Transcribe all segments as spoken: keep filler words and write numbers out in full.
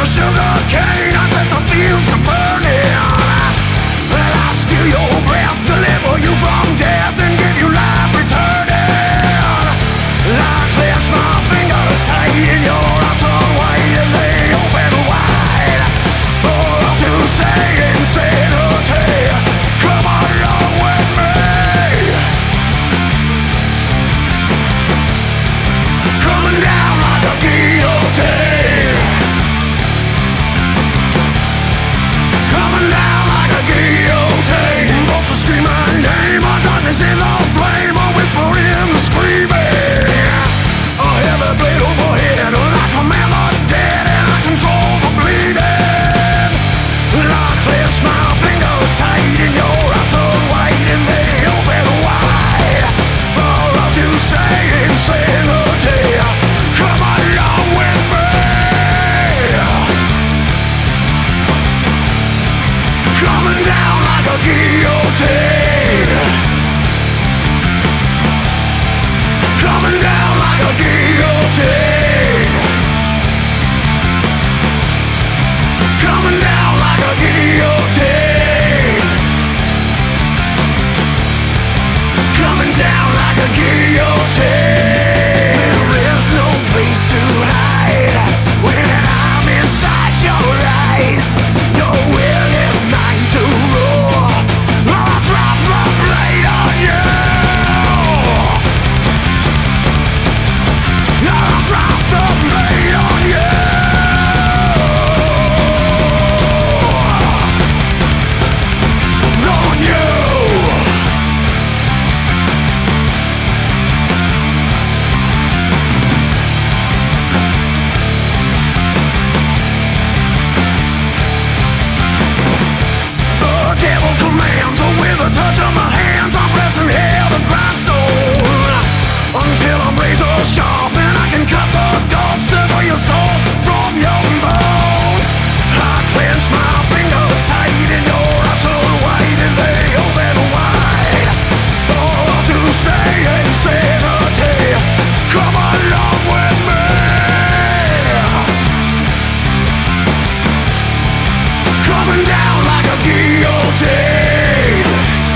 sugar cane, I set the fields to burning. And I steal your breath, deliver you from death, and give you life returning. I clench my fingers tight in your arms, tongue wide, and they open wide for us to say insanity. Come along with me. Coming down like a guillotine. Coming down like a guillotine. Folks are screaming my name, our darkness in the flame, a whisper in the screaming. A heavy blade overhead, and I command the dead, and I control the bleeding. And I clench my fingers tight in your eyes, so white, and they open wide for us to say insanity. Come along with me. Coming down like a guillotine. Coming down like a guillotine. Coming down like a guillotine. Coming down like a guillotine. There is no place to hide when I'm inside your eyes. Your will is mine to rule. I'll drop the blade on you. I'll drop the blade on you. On you. The devil commands, with a touch of my hands, I'm pressing hell to grindstone until I'm razor sharp and I can cut the dog, sever your soul from your bones. I clench my fingers tight in your eyes, so white, and they open wide for all to say insanity. Come along with me. Coming down like a guillotine.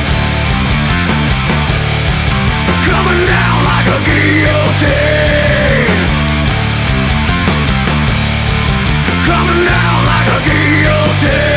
Coming down like a guillotine. Coming down like a guillotine.